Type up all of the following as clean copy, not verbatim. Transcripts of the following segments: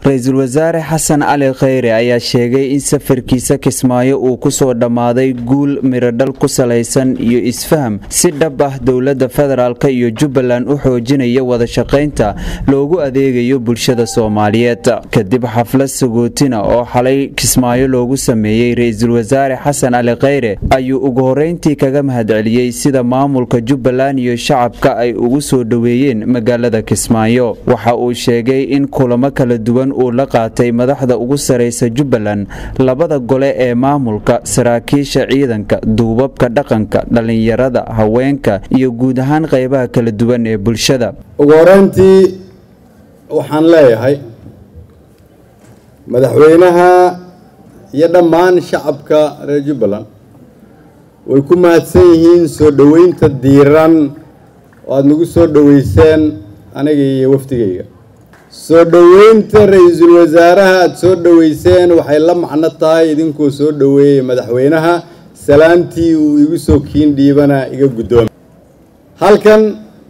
Ra'iisul Wasaare Xasan Cali Khayre ayaa sheegay in safarkiisa Kismaayo uu ku soo dhamaaday guul miradhal ku salaysan iyo isfaham si dhab ah dowladda federaalka iyo Jubbaland u xoojinaya wada shaqaynta loogu adeegayo bulshada Soomaaliyeed kadib xaflad sagootina oo xalay Kismaayo loogu sameeyay Ra'iisul Wasaare Xasan Cali Khayre ayuu ugu horeyntii kaga mahadceliyay sida maamulka Jubbaland iyo shacabka ay ugu soo dhaweeyeen magaalada Kismaayo waxa uu sheegay in kulamo kala duwan uu la qaatay madaxda ugu sareysa Jubbaland labada gole ee maamulka saraakiisha ciidanka duubabka dhaqanka dhalinyarada haweenka iyo guud ahaan qaybaha kala duwan ee bulshada ugu horeyntii waxaan leeyahay madaxweynaha iyo dhammaan shacabka reer Jubbaland way ku mahadsan yihiin soo dhaweynta diiran oo aad nagu soo dhaweyseen aniga iyo waftigayga soo dhaweynta ra'iisul wasaaraha aad soo dhaweyseen waxay la macno tahay idinkoo soo dhaweeyay madaxweynaha salaantii uu igu soo kiin dhiibana iga guddoomay halkan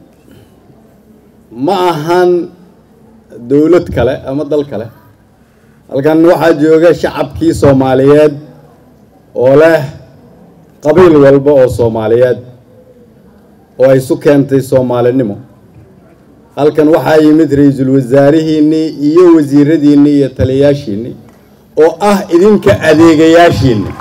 ma ahan dawlad kale ama dal kale halkan waxaa jooga shacabkii Soomaaliyeed oo leh qabiil walba oo Soomaaliyeed oo ay su keentay Soomaalinimo halkan waxaa yimid ra'iisul wasaarihiinii iyo wasiiradiinii iyo taliyaashiinii oo ah idinka adeegayaashiinii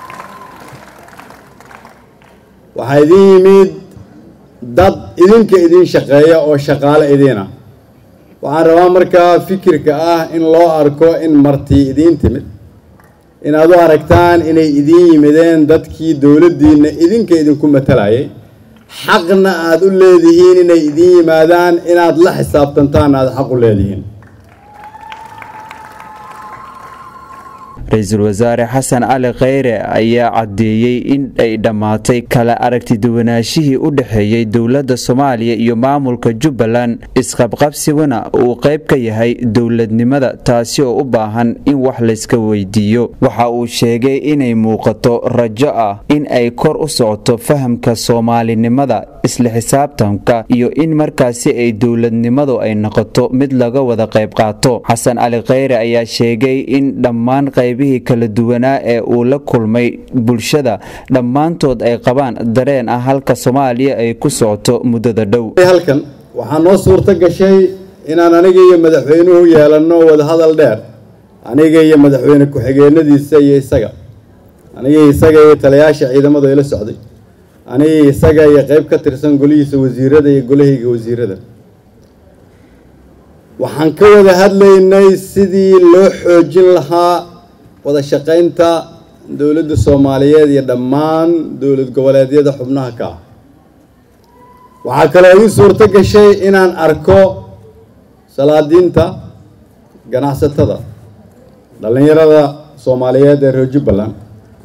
waxaa idin yimid dad idinka idin shaqeeya oo shaqaale idina waxaan rabaa markaa fikirka ah in loo arko in marti idin timid inaad u aragtaan inay idin yimideen dadkii dawladdiina idinka idinku matalayay xaqna aad u leedihiin inay idin yimaadaan inaad la xisaabtantaan aad xaq u leedihiin Ra'iisul Wasaare Xasan Cali Khayre ayaa cadeeyay in ay dhamaatay kala aragti duwanaashihii u dhaxeeyay dowladda Soomaaliya iyo maamulka Jubbaland isqabqabsiguna uu qayb ka yahay dowladnimada taasi oo u baahan in wax la iska weydiiyo waxa uu sheegay inay muuqato rajo ah in ay kor u socoto fahamka Soomaalinimada isla xisaabtanka iyo in markaasi ay dowladnimadu ay noqoto mid laga wada qayb qaato Xasan Cali Khayre ayaa sheegay in dhammaan kala duwanaa ee uu la kulmay bulshada dhammaantood ay qabaan dareen ah halka Soomaaliya ay ku socoto muddada dhow halkan waxaa noo suurto gashay inaan aniga iyo madaxweynuhu yeelano wada hadal dheer aniga iyo madaxweyne ku-xigeenadiisa iyo isaga aniga iyo taliyaasha ciidamada ay la socday aniga iyo qayb ka tirsan golihiisa wasiirada iyo golahayga wasiirada waxaan ka wada hadlaynay sidii loo xoojin lahaa wada shaqaynta dawladda Soomaaliyeed iyo dhammaan dawlad goboleedyada xubnaha ka waxaa kale oo suurto gashay inaan arko salaadiinta ganacsatada dhalinyarada Soomaaliyeed ee reer Jubbaland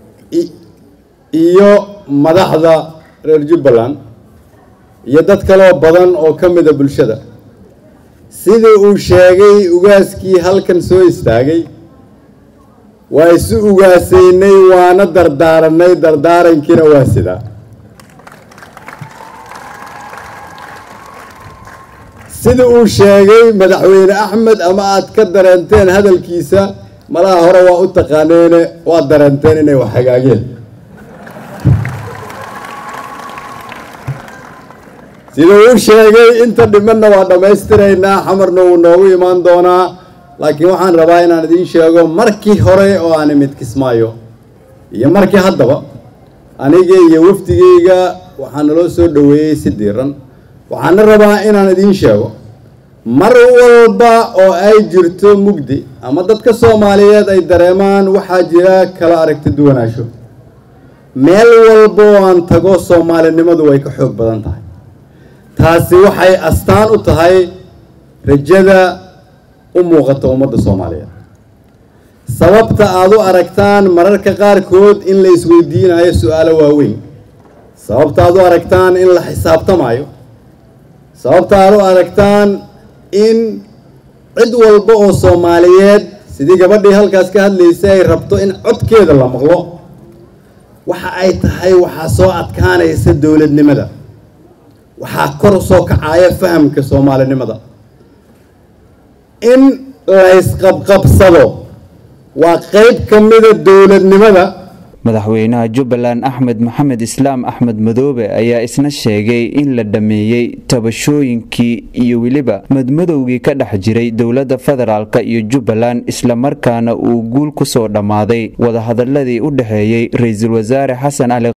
iyo madaxda reer Jubbaland iyo dad kale oo badan oo ka mid ah bulshada sidii uu sheegay ugaaskii halkan soo istaagay waa isu ugaasaynay waana dardaaranay dardaarankiina waa sida sida uu sheegay madaxweyne Axmed ama aad ka dareenteen hadalkiisa malaha hore waa u taqaaneen waa dareenteen inay wax hagaageen sida uu sheegay inta dhimanna waa dhamaystiraynaa xamarna uu noogu imaan doonaa laakiin waxaan rabaa inaan idin sheego markii hore oo aan imid Kismaayo iyo markii haddaba aniga iyo waftigayga waxaan naloo soo dhaweeyay si diiran waxaan rabaa inaan idin sheego mar walba oo ay jirto mugdi ama dadka Soomaaliyeed ay dareemaan waxaa jira kala aragti duwanaansho meel walba oo aan tago Soomaalinimadu way ka xoog badan tahay taasi waxay astaan u tahay rajada u muuqato ummadda Soomaaliyeed sababta aad u aragtaan mararka qaarkood in la isweydiinayo su'aalo waaweyn sababta aad u aragtaan in la xisaabtamayo sababta aad u aragtaan in cid walba oo Soomaaliyeed sidii gabadhii halkaas ka hadlaysay ay rabto in codkeeda la maqlo waxa ay tahay waxa soo adkaanaysa dawladnimada waxa kor soo kacaya fahamka Soomaalinimada in la isqabqabsado waa qayb ka mida dowladnimada. madaxweynaha Jubbaland Axmed Maxamed Islaam Axmed Madoobe ayaa isna sheegay in la dhameeyay tabashooyinkii iyo waliba madmadowgii ka dhex jiray dowladda federaalka iyo Jubbaland isla markaana uu guul ku soo dhamaaday wada hadaladii u dhaxeeyay ra'iisul wasaare Xasan Ali